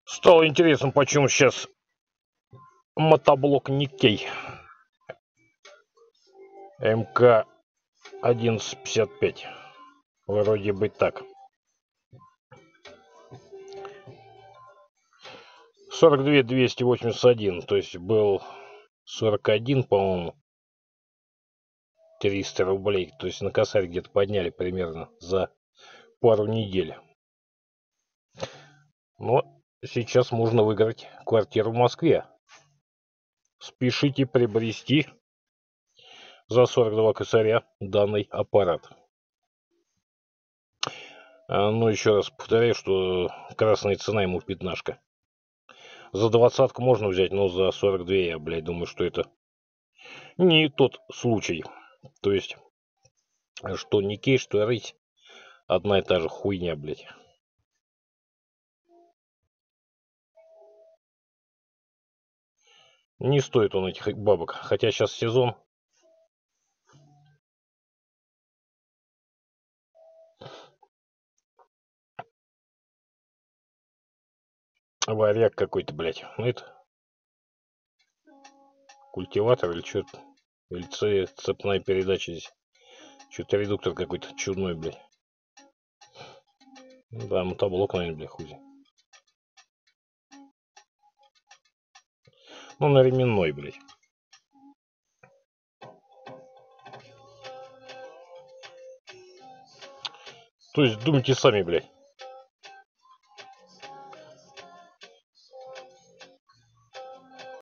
Стало интересно, почему сейчас мотоблок Никей МК 1155. Вроде бы так. 42 281, то есть был 41, по-моему, 300 рублей. То есть на косарь где-то подняли примерно за пару недель. Но сейчас можно выиграть квартиру в Москве. Спешите приобрести за 42 косаря данный аппарат. Ну, еще раз повторяю, что красная цена ему пятнашка. За 20-ку можно взять, но за 42 я, блядь, думаю, что это не тот случай. То есть, что Никей, что рыть, одна и та же хуйня, блядь. Не стоит он этих бабок. Хотя сейчас сезон. Варяг какой-то, блядь. Ну это культиватор или что-то. Или цепная передача здесь. Что-то редуктор какой-то чудной, блядь. Ну да, мотоблок, наверное, блядь, хуй. Ну, на ременной, блядь. То есть думайте сами, блядь.